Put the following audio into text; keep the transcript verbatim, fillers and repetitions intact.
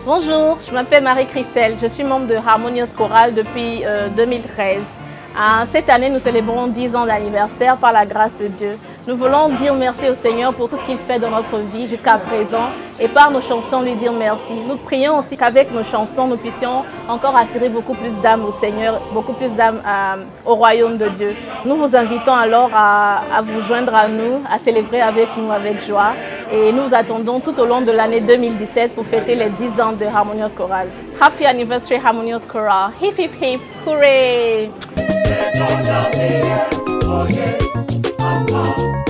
Bonjour, je m'appelle Marie-Christelle, je suis membre de Harmonious Chorale depuis euh, deux mille treize. Euh, cette année, nous célébrons dix ans d'anniversaire par la grâce de Dieu. Nous voulons dire merci au Seigneur pour tout ce qu'il fait dans notre vie jusqu'à présent et par nos chansons lui dire merci. Nous prions aussi qu'avec nos chansons, nous puissions encore attirer beaucoup plus d'âmes au Seigneur, beaucoup plus d'âmes euh, au royaume de Dieu. Nous vous invitons alors à, à vous joindre à nous, à célébrer avec nous avec joie. Et nous attendons tout au long de l'année deux mille dix-sept pour fêter les dix ans de Harmonious Chorale. Happy anniversary Harmonious Chorale! Hip hip hip! Hooray!